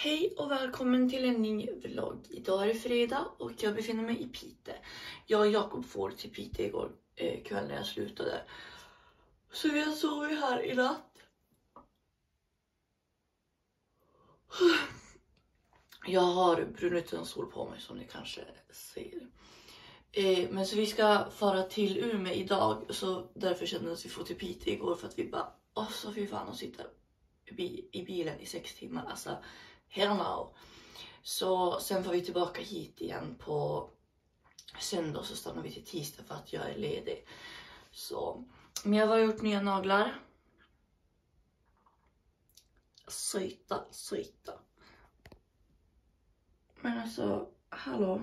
Hej och välkommen till en ny vlogg. Idag är det fredag och jag befinner mig i Piteå. Jag och Jakob får till Piteå igår kväll när jag slutade. Så vi har sovit här i natt. Jag har brun-utan-sol på mig som ni kanske ser. Men så vi ska fara till Umeå idag. Så därför kände vi att vi får till Piteå igår. För att vi bara, så fy fan att sitta i bilen i 6 timmar. Alltså, hell no. Så sen får vi tillbaka hit igen på söndag. Så stannar vi till tisdag för att jag är ledig. Så, men jag har gjort nya naglar. Söta. Men alltså, hallå.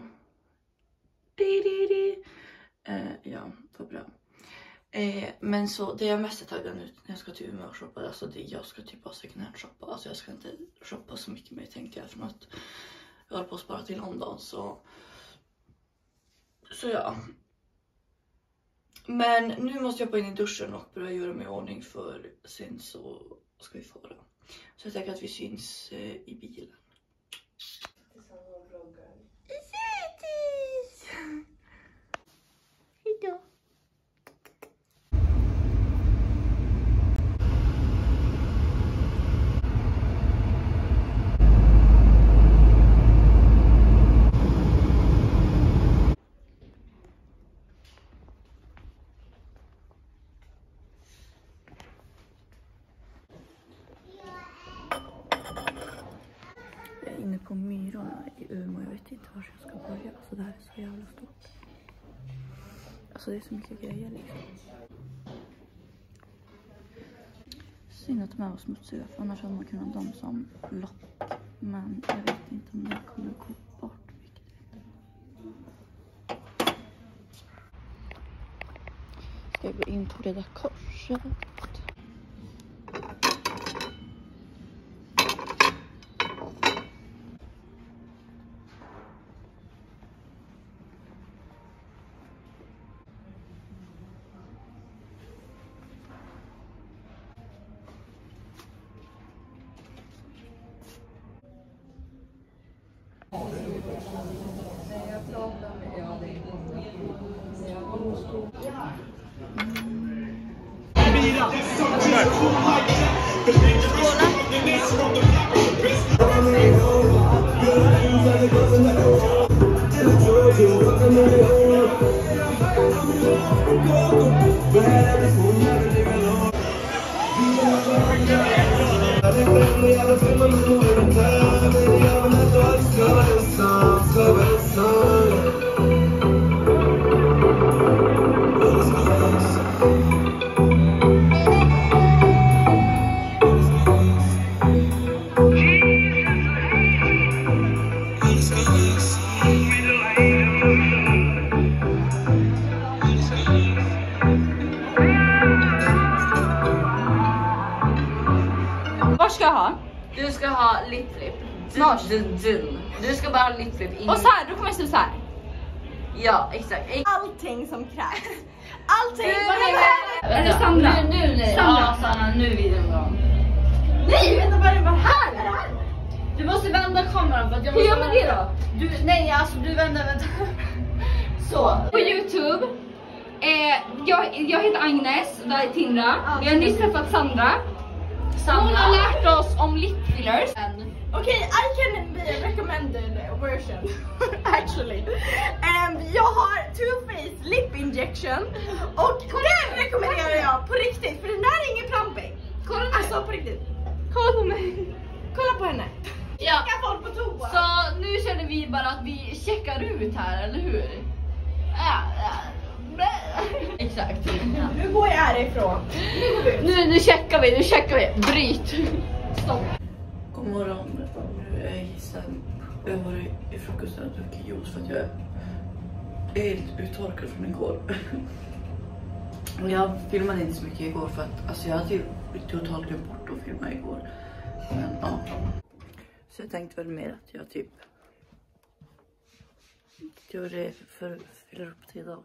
Ja, vad bra. Men så det jag mest är taggad nu när jag ska till Umeå och shoppa, alltså det jag ska typ bara second hand shoppa. Alltså jag ska inte shoppa så mycket mer tänkte jag, för att jag håller på att spara till London, så ja. Men nu måste jag hoppa in i duschen och börja göra mig i ordning, för sen så ska vi fara. Så jag tänker att vi syns i bilen. Hejdå. Jag är inne på Myrorna i Umeå. Jag vet inte var jag ska börja. Så det här är så jävla stort. Alltså det är så mycket grejer liksom. Synd att de här var smutsiga, för annars hade man kunnat ha dem som lock. Men jag vet inte om det kommer gå bort riktigt. Ska jag gå in på Röda Korset? Vad ska jag ha? Du ska ha lipflip. Snart. Du ska bara ha lipflip in. Och så här, då kommer jag se så här. Ja, exakt. Allting som krävs. Allting. Eller Sandra. Nu. Ja, Sanna, nu vill jag bra. Nej, vänta bara, det var här. Du måste vända kameran för att jag Hur måste... gör man det då? Nej, alltså du vänder. Så. På YouTube. Jag heter Agnes, där är Tindra. Vi har nyss träffat Sandra. Hon har lärt oss om lip fillers. Okay, I can be a recommended version actually. Jag har Too Faced lip injection och den rekommenderar jag på riktigt, för den där är ingen plumping. Kolla nu. Alltså på riktigt. Kolla på mig. Kolla på henne. Ja. Checka folk på toa. Så nu känner vi bara att vi checkar ut här, eller hur? Ja. Exakt. Ja. Nu går jag härifrån. Nu går vi ut. Nu checkar vi. Bryt. Stopp. God morgon. Nu är jag i hissen. Jag har varit i frukosten och druckit juice för att jag är helt uttorkad från igår. Och jag filmade inte så mycket igår för att alltså jag hade ju totalt glömt bort att filma igår. Men ja. Så jag tänkte väl mer att jag typ gör det för fyller upp till idag.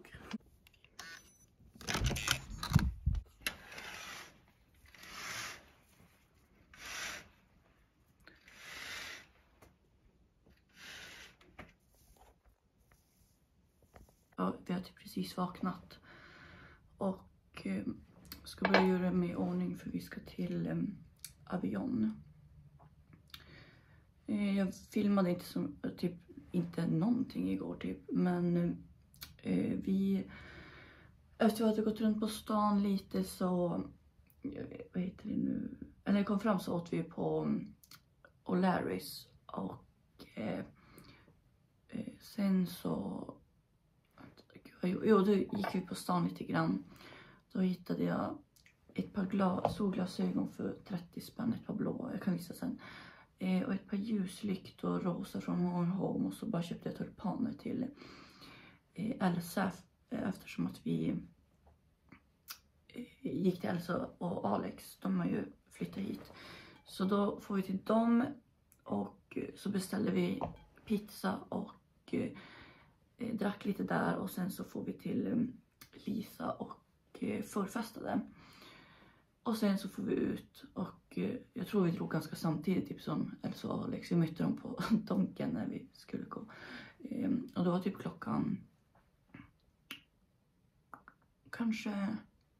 vi har typ precis vaknat. Och ska börja göra mig i ordning för vi ska till Avion. Jag filmade inte som typ inte någonting igår typ. Men vi efter att vi hade gått runt på stan lite så vad heter det nu? När jag kom fram så åt vi på O'Larrys och sen så då gick vi på stan lite grann. Då hittade jag ett par solglasögon för 30 spänn, ett par blå, jag kan visa sen. Och ett par ljuslyktor rosa från Home, och så bara köpte jag tulpaner till Elsa eftersom att vi gick till Elsa och Alex, de har ju flyttat hit. Så då får vi till dem och så beställde vi pizza och drack lite där, och sen så får vi till Lisa och förfestade. Och sen så får vi ut och jag tror vi drog ganska samtidigt typ som Elsa och Alex. Vi mötte dem på Donken när vi skulle gå. Och då var typ klockan kanske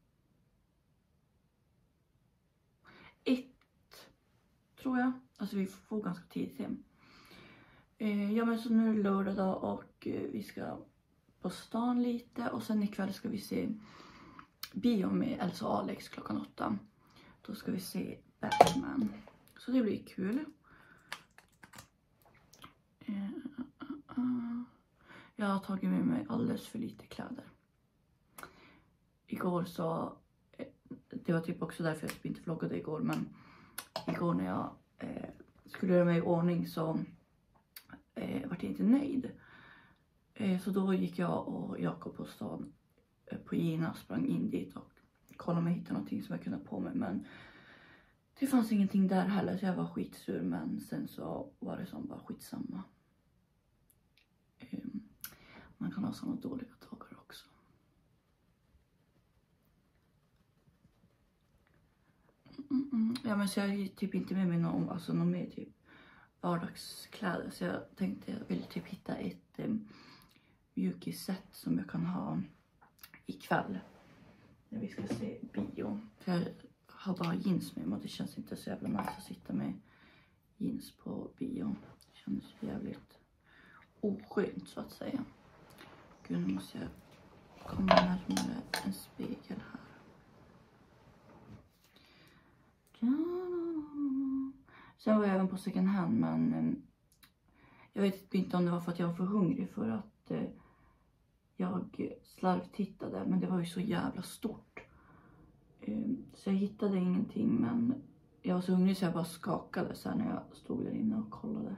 1 tror jag. Alltså vi får ganska tidigt hem. Ja men så nu är det lördag då och vi ska på stan lite. Och sen ikväll ska vi se bio med Elsa och Alex klockan 8. Då ska vi se Batman. Så det blir kul. Jag har tagit med mig alldeles för lite kläder. Igår så, det var typ också därför jag inte vloggade igår. Men igår när jag skulle göra mig i ordning så var jag inte nöjd. Så då gick jag och Jakob på stan på Gina, sprang in dit och kollade om jag hittade någonting som jag kunde ha på mig. Men det fanns ingenting där heller så jag var skitsur. Men sen så var det som bara skitsamma. Man kan ha sådana dåliga dagar också. Ja men så jag är typ inte med mig någon mer typ vardagskläder. Så jag tänkte jag ville typ hitta ett mjukisset som jag kan ha ikväll när vi ska se bio. För jag har bara jeans med mig och det känns inte så jävla nice att sitta med jeans på bio. Det känns jävligt oskönt så att säga. Gud, nu måste jag komma närmare en spegel här. Sen var jag även på second hand, men jag vet inte om det var för att jag var för hungrig för att jag slarvtittade, men det var ju så jävla stort. Så jag hittade ingenting, men jag var så hungrig så jag bara skakade så här när jag stod där inne och kollade.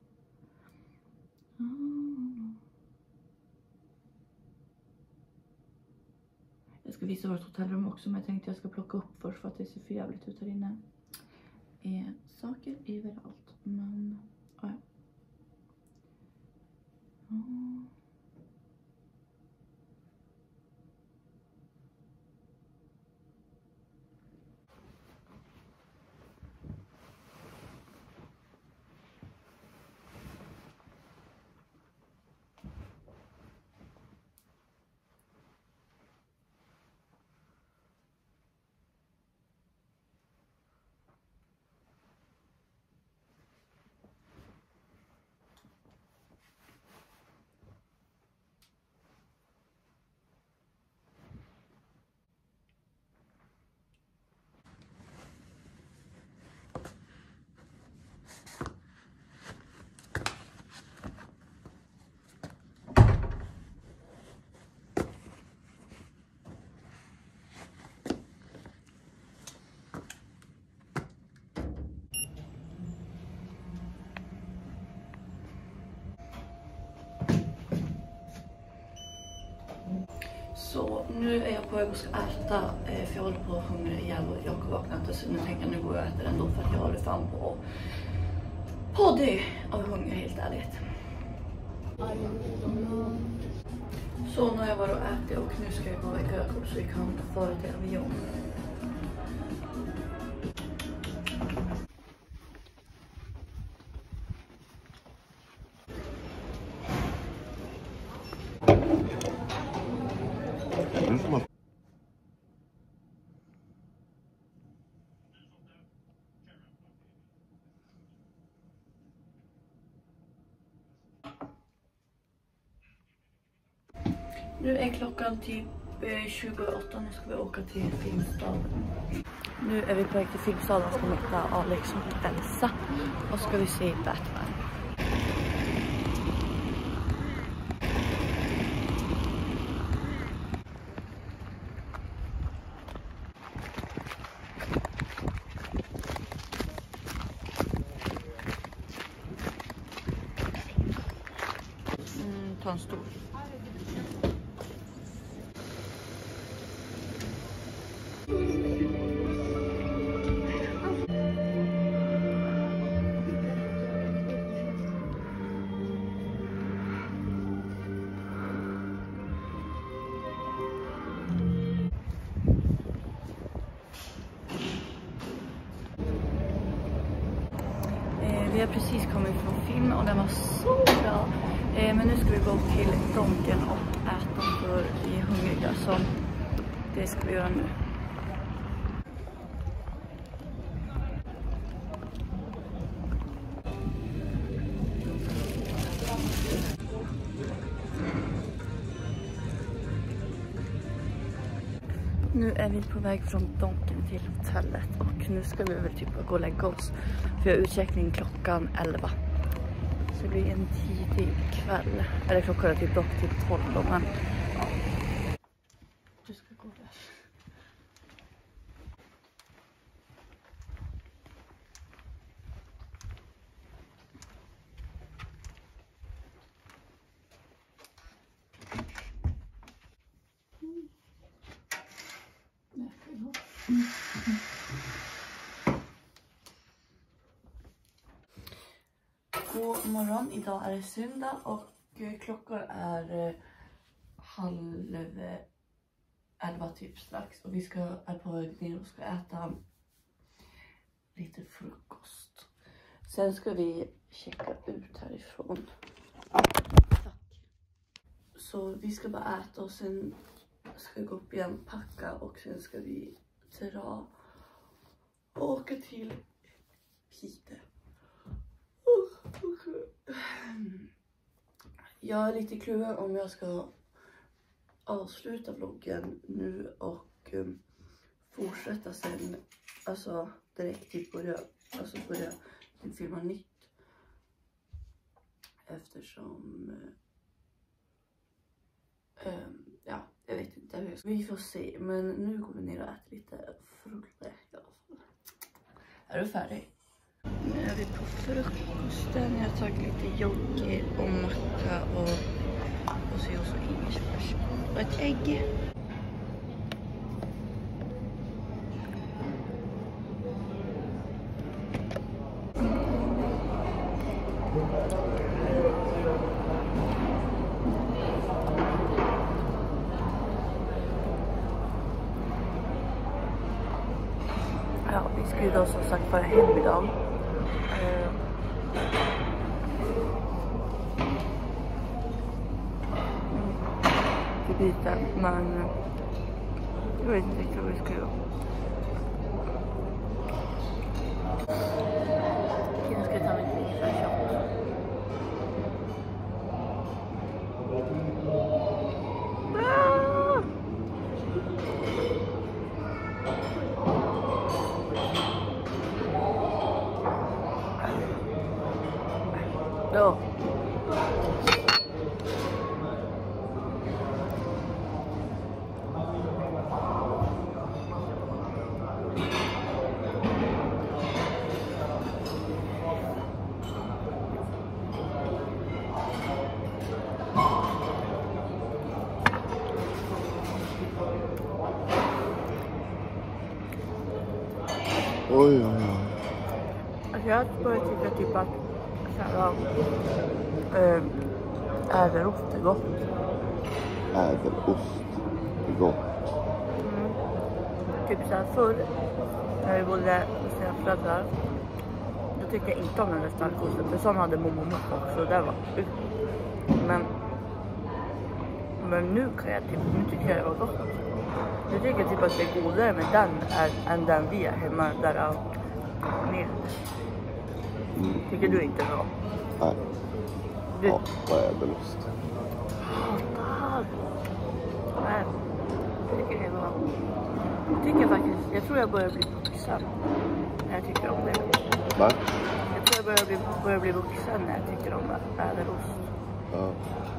Jag ska visa vårt hotellrum också, men jag tänkte jag ska plocka upp först för att det ser för jävligt ut här inne. Saker överallt, men ja. Så nu är jag på väg att äta för jag håller på att hungra ihjäl och jag har vaknat inte, så nu tänker jag nu går jag och äter ändå för att jag håller fan på det av hunger helt ärligt. Så nu har jag varit och ätit och nu ska jag gå och väcka Jakob så vi kan fara till Avion. Nu är klockan typ 28. Nu ska vi åka till Filmstaden. Nu är vi på väg till Filmstaden och ska möta Alex och Elsa. Och ska vi se Batman. Ta en stor. Vi har precis kommit från film och den var så bra. Men nu ska vi gå till Donken och äta för vi är hungriga, så det ska vi göra nu. Nu är vi på väg från Donken till hotellet och nu ska vi väl typ gå och lägga oss. För jag har utcheckning klockan 11. Så det blir en tidig kväll. Eller klockan är typ dock till 12 då, men ja. Du ska gå där. God morgon, idag är det söndag och klockan är 10:30 typ strax. Och vi är på väg ner och ska äta lite frukost. Sen ska vi checka ut härifrån. Tack. Så vi ska bara äta och sen ska vi gå upp igen, packa och sen ska vi dra och åka till Piteå. Jag är lite kluven om jag ska avsluta vloggen nu och fortsätta sen, alltså direkt typ börja filma nytt, eftersom ja, jag vet inte, vi får se, men nu går vi ner och äter lite frukost. Är du färdig? Nu är vi på frukosten. Jag har tagit lite yoghurt och macka och så ingefärs och ett ägg. Ja, vi ska ju då som sagt vara hem idag. Byta, men jag vet inte riktigt vad vi ska göra. Jag ska ta mig till ingefärsshop. Ja. Oj. Alltså jag börjar tycka typ att ädelost är gott. Ädelost är gott. Typ såhär förr när vi bodde hos sina föräldrar, då tyckte jag inte om den där starkosten, för sån hade mormor också, det var men nu kan jag typ, nu tycker jag det var gott. Nu tycker jag typ att det är godare med den än den vi är hemma där av mild. Tycker du inte bra? Nej. Ja, vad ädelost. Nej, tycker faktiskt, jag tror jag börjar bli vuxen när jag tycker om det. Va? Jag tror jag börjar bli vuxen när jag tycker om ädelost. Ja.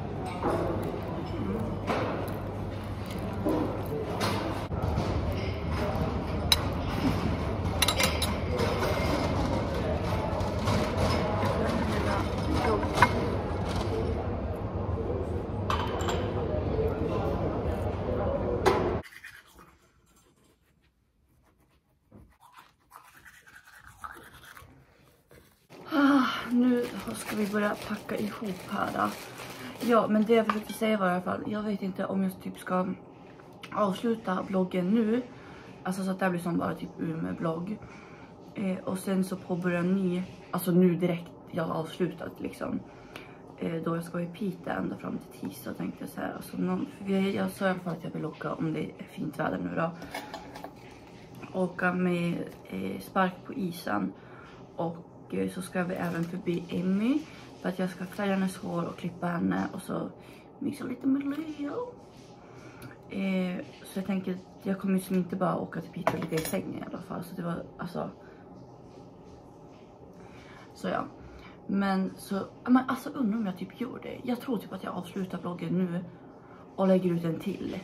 Nu ska vi börja packa ihop här. Ja, men det jag försökte säga var i alla fall, jag vet inte om jag typ ska avsluta vloggen nu. Alltså så att det blir som bara typ Umeå-vlogg. Och sen så påbörja en ny, alltså nu direkt jag har avslutat liksom. Då jag ska vara i Piteå ända fram till tisdag tänkte jag så här. Alltså jag sa i alla fall att jag vill åka om det är fint väder nu då. Åka med spark på isen och så ska vi även förbi Emmy för att jag ska färga hennes hår och klippa henne och så mixa lite med Leo. Så jag tänker, jag kommer ju inte bara åka till Piteå och ligga i sängen i alla fall. Så det var alltså... Så ja. Men alltså undrar om jag typ gör det. Jag tror typ att jag avslutar vloggen nu och lägger ut en till.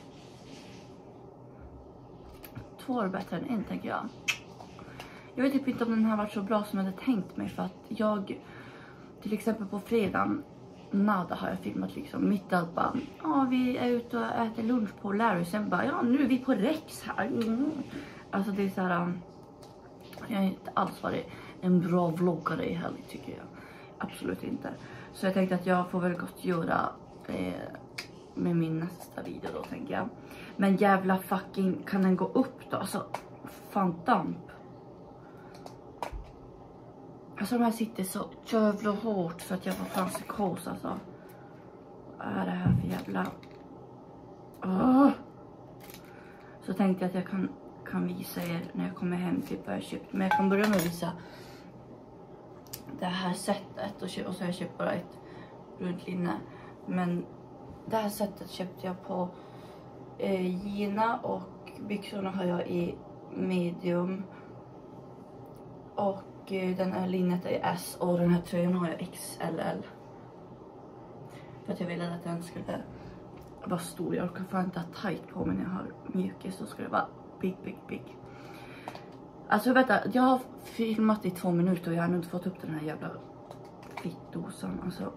2 är bättre än en tänker jag. Jag vet typ inte om den här varit så bra som jag hade tänkt mig. För att jag, till exempel på fredagen, nada har jag filmat liksom. Mitt allt bara, ja vi är ute och äter lunch på Larry. Sen bara, ja nu är vi på Rex här. Alltså det är så här, jag har inte alls varit en bra vloggare i helg tycker jag. Absolut inte. Så jag tänkte att jag får väl gott göra med min nästa video då tänker jag. Men jävla fucking, kan den gå upp då? Alltså, fan damp. Alltså de här sitter så jävla hårt så att jag får fan psykos alltså. Vad är det här för jävla... Så tänkte jag att jag kan visa er när jag kommer hem typ vad jag köpt. Men jag kan börja med att visa det här sättet. Och så har jag köpt bara ett runt linne. Men det här sättet köpte jag på Gina och byxorna har jag i medium. Och den här linnet är S och den här tröjan har jag XLL. För att jag ville att den skulle vara stor. Jag orkar fan inte ha tight på mig när jag har mjukis. Så ska det vara big. Alltså vänta, jag har filmat i 2 minuter och jag har inte fått upp den här jävla fittdosan. Alltså.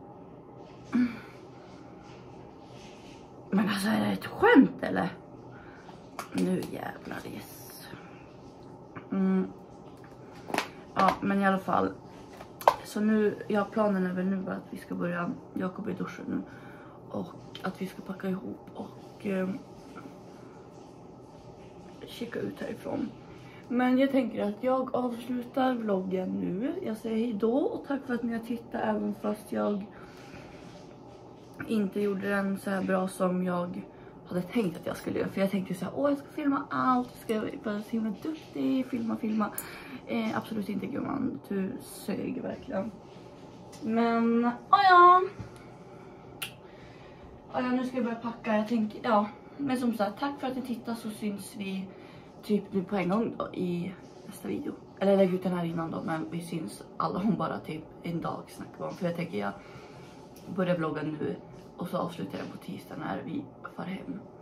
Men alltså är det ett skämt eller? Nu jävlar yes. Ja men i alla fall. Så nu, planen är väl nu att vi ska börja, jag kommer i duschen nu. Och att vi ska packa ihop och kika ut härifrån. Men jag tänker att jag avslutar vloggen nu. Jag säger hejdå och tack för att ni har tittat även fast jag inte gjorde den så här bra som jag hade tänkt att jag skulle göra. För jag tänkte så här, jag ska filma allt, jag ska vara så himla duktig, filma. Absolut inte gumman, du sög verkligen. Men, ja, nu ska jag börja packa, jag tänker, men som sagt, tack för att ni tittar så syns vi typ nu på en gång då i nästa video. Eller jag lägger ut den här innan då, men vi syns alla om bara typ en dag snackar om. För jag tänker jag börjar vlogga nu och så avslutar jag på tisdag när vi far hem.